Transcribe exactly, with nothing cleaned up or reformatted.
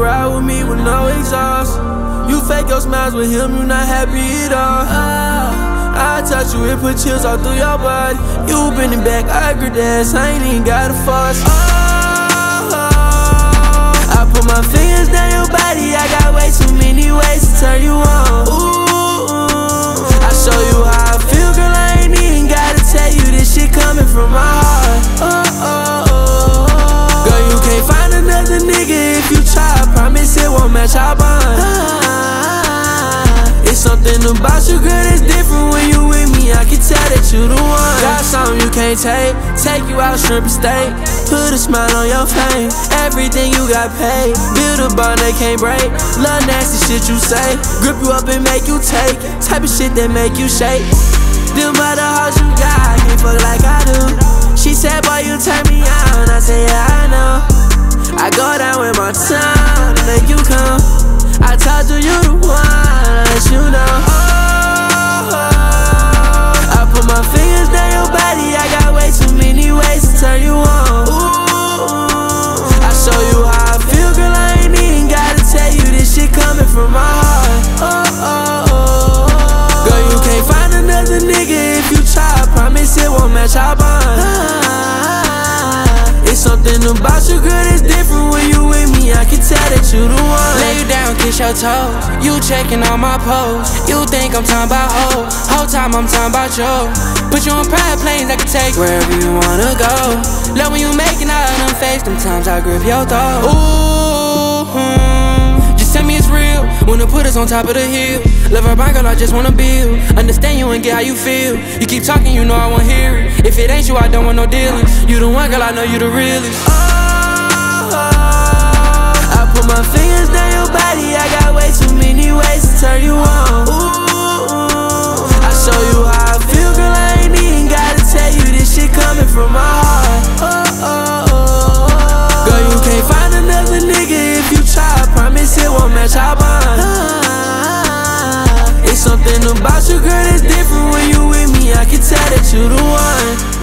ride with me with no exhaust. You fake your smiles with him, you not happy at all. I touch you, it put chills all through your body. You bending back, I agree that I ain't even gotta force. Oh, I put my fingers down your body, I got way too many ways to turn you on. Ooh, I show you how I feel, girl, I ain't even gotta tell you this shit coming from my heart. Oh, oh, oh. Girl, you can't find another nigga if you try, I promise it won't match our bond. It's something about you, girl, that's different when you with me. I can tell that you the one. Got something you can't take, take you out shrimp and steak. Put a smile on your face, everything you got paid. Build a bond they can't break, love nasty shit you say. Grip you up and make you take, type of shit that make you shake. Them other hoes you got, can't fuck like I do. She said, boy, you turn me on, I say, yeah, I know. I go down with my tongue to make you come. I told you you the one, I let you know. Oh, I put my fingers down your body, I got way too many ways to turn you on. Ooh, I show you how I feel, girl, I ain't even gotta tell you this shit coming from my heart. Oh, oh, oh. Girl, you can't find another nigga if you try, I promise it won't match our bond. It's something about you, girl, that's different when you with me. I can tell that you the one. Lay you down, kiss your toes. You checking on my pose. You think I'm talking about hoes. Whole time I'm talking about you. Put you on private planes, I can take wherever you wanna go. Love when you making out of them face. Them times I grip your throat. Ooh, hmm. Just tell me it's real. Wanna put us on top of the hill. Love her mind, girl, I just wanna build. Understand you and get how you feel. You keep talking, you know I won't hear it. If it ain't you, I don't want no dealings. You the one, girl, I know you the realest. Oh, I put my fingers down your body, I got way too many ways to turn you on. Ooh, I show you how I feel, girl, I ain't even gotta tell you this shit coming from my heart. Oh, oh, oh. Girl, you can't find another nigga if you try, I promise it won't match our bond. It's something about you, girl, that's different when you with me. I can tell that you the one.